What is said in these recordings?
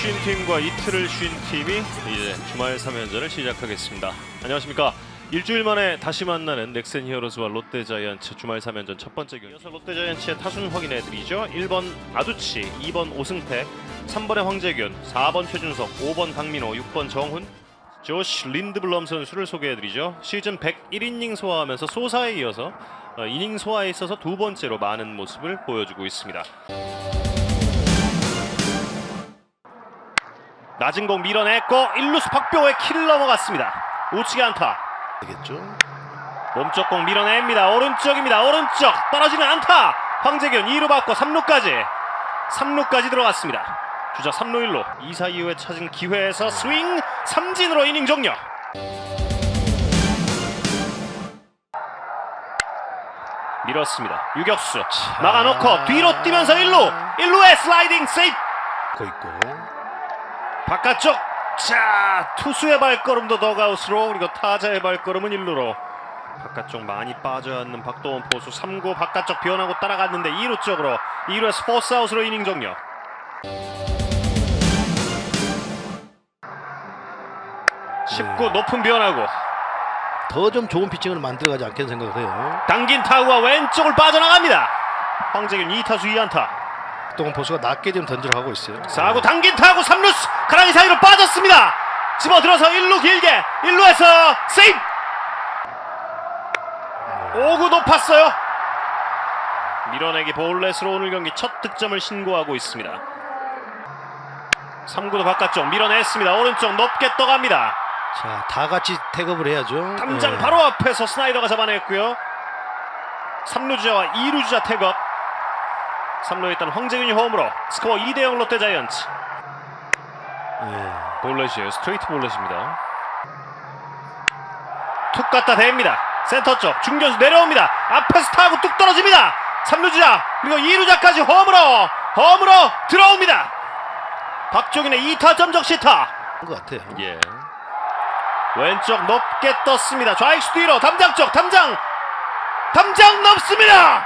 쉰 팀과 이틀을 쉰 팀이 이제 주말 3연전을 시작하겠습니다. 안녕하십니까. 일주일 만에 다시 만나는 넥센 히어로즈와 롯데자이언츠 주말 3연전 첫 번째 경기. 이어서 롯데자이언츠의 타순 확인해드리죠. 1번 아두치, 2번 오승택, 3번의 황재균, 4번 최준석, 5번 강민호, 6번 정훈, 조시 린드블럼 선수를 소개해드리죠. 시즌 101이닝 소화하면서 소사에 이어서 이닝 소화에 있어서 두 번째로 많은 모습을 보여주고 있습니다. 낮은 공 밀어냈고 1루수 박병호의 키를 넘어갔습니다. 우측에 안타 되겠죠. 몸쪽 공 밀어냅니다. 오른쪽입니다. 오른쪽 떨어지는 안타. 황재균 2루 받고 3루까지 들어갔습니다. 주자 3루 1루 2사 이후에 찾은 기회에서 스윙 삼진으로 이닝 종료. 밀었습니다. 유격수 막아놓고 뒤로 뛰면서 1루에 슬라이딩 세이프. 있고 바깥쪽. 자, 투수의 발걸음도 더가웃으로, 그리고 타자의 발걸음은 1루로. 바깥쪽 많이 빠져있는 박도원 포수 3구 바깥쪽 변하고 따라갔는데 2루 쪽으로, 2루에서 포스아웃으로 이닝 종료. 네. 19 높은 변하고 더 좀 좋은 피칭을 만들어가지 않겠는 생각을 해요. 당긴 타구가 왼쪽을 빠져나갑니다. 황재균 2타수 2안타. 박동원 포수가 낮게 좀 던져가고 있어요. 4구 당긴 타구 3루수 가랑이 사이로 빠졌습니다. 집어들어서 1루 길게, 1루에서 세이프. 5구 높았어요. 밀어내기 볼넷으로 오늘 경기 첫 득점을 신고하고 있습니다. 3구도 바깥쪽 밀어냈습니다. 오른쪽 높게 떠갑니다. 자, 다 같이 태급을 해야죠. 담장 바로 앞에서 스나이더가 잡아냈고요. 3루 주자와 2루 주자 태급. 3루에 있던 황재균이 홈으로 스코어 2대0 롯데자이언츠. 볼넷이에요. 스트레이트 볼넷입니다. 툭 갖다 댑니다. 센터 쪽 중견수 내려옵니다. 앞에서 타고 뚝 떨어집니다. 3루 주자 그리고 2루 주자까지 홈으로 들어옵니다. 박종인의 2타점 적시타. 것 같아요. 예. 왼쪽 높게 떴습니다. 좌익수 뒤로 담장 쪽 담장 넘습니다.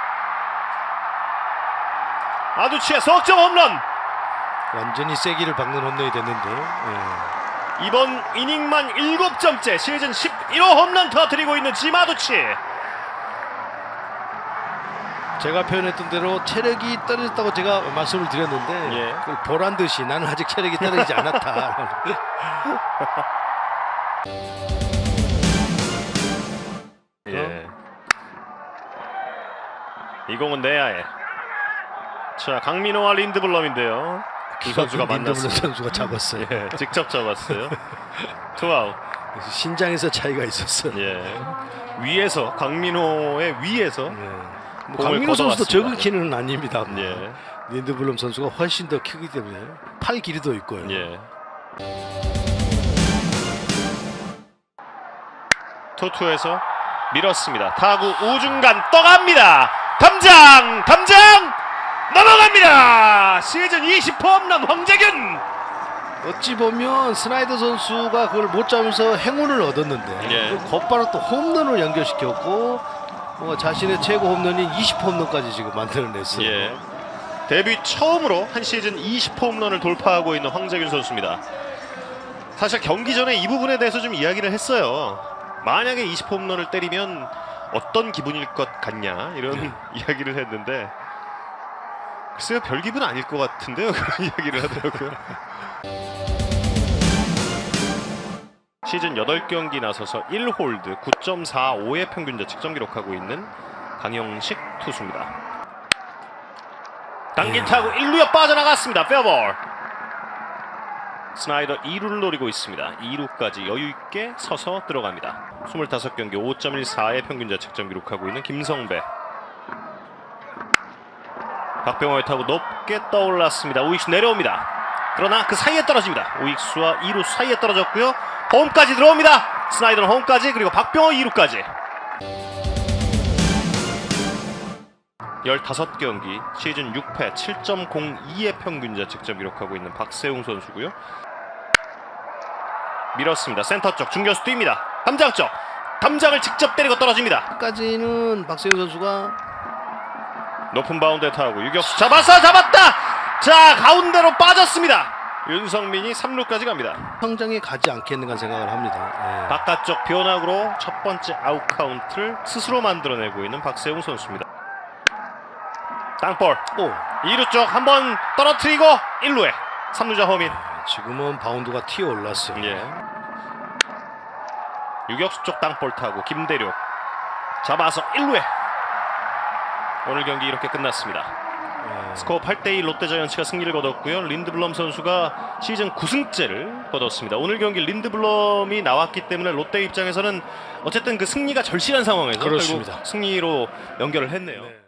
아두치의 석점 홈런. 완전히 세기를 박는 홈런이 됐는데 이번 이닝만 7점째 시즌 11호 홈런 터뜨리고 있는 지마두치. 제가 표현했던 대로 체력이 떨어졌다고 제가 말씀을 드렸는데 예. 그걸 보란 듯이 나는 아직 체력이 떨어지지 않았다. 예. 이 공은 내야에. 자, 강민호와 린드블럼인데요. 두 선수가 만났습니다. 선수가 잡았어요. 예, 직접 잡았어요. 투아웃. 신장에서 차이가 있었어요. 예. 위에서 강민호의 위에서. 뭐 강민호 선수도 적은 키는 아닙니다. 예. 린드블럼 선수가 훨씬 더 크기 때문에 팔 길이도 있고요. 예. 투투에서 밀었습니다. 타구 우중간 떠갑니다. 담장 넘어갑니다. 시즌 20호 홈런 황재균. 어찌 보면 스나이더 선수가 그걸 못 잡으면서 행운을 얻었는데 예. 곧바로 또 홈런을 연결시켰고 자신의 최고 홈런인 20홈런까지 지금 만들어냈어요. 예. 데뷔 처음으로 한 시즌 20호 홈런을 돌파하고 있는 황재균 선수입니다. 사실 경기 전에 이 부분에 대해서 좀 이야기를 했어요. 만약에 20호 홈런을 때리면 어떤 기분일 것 같냐 이런 이야기를 했는데 글쎄요, 별 기분 아닐 것 같은데요. 그런 이야기를 하더라고요. 시즌 8경기 나서서 1홀드 9.45의 평균 자책점 기록하고 있는 강영식 투수입니다. 당긴 타구 1루에 빠져나갔습니다. 페어볼. 스나이더 2루를 노리고 있습니다. 2루까지 여유있게 서서 들어갑니다. 25경기 5.14의 평균 자책점 기록하고 있는 김성배. 박병호의 타구 높게 떠올랐습니다. 우익수 내려옵니다. 그러나 그 사이에 떨어집니다. 우익수와 2루 사이에 떨어졌고요. 홈까지 들어옵니다. 스나이더는 홈까지, 그리고 박병호 2루까지. 15경기 시즌 6패 7.02의 평균 자책점 기록하고 있는 박세웅 선수고요. 밀었습니다. 센터 쪽 중견수 뜁니다. 담장 쪽 담장을 직접 때리고 떨어집니다. 끝까지는 박세웅 선수가 높은 바운드에 타고 유격수 잡았다. 자, 가운데로 빠졌습니다. 윤성민이 3루까지 갑니다. 성장에 가지 않겠는가 생각을 합니다. 예. 바깥쪽 변화구로 첫 번째 아웃 카운트를 스스로 만들어내고 있는 박세웅 선수입니다. 땅볼. 오, 2루 쪽 한번 떨어뜨리고 1루에 3루자 허민. 지금은 바운드가 튀어 올랐어요. 예. 유격수 쪽 땅볼 타고 김대륙 잡아서 1루에. 오늘 경기 이렇게 끝났습니다. 예. 스코어 8대2 롯데자이언츠가 승리를 거뒀고요. 린드블럼 선수가 시즌 9승째를 거뒀습니다. 오늘 경기 린드블럼이 나왔기 때문에 롯데 입장에서는 어쨌든 그 승리가 절실한 상황에서 그렇습니다. 결국 승리로 연결을 했네요. 네.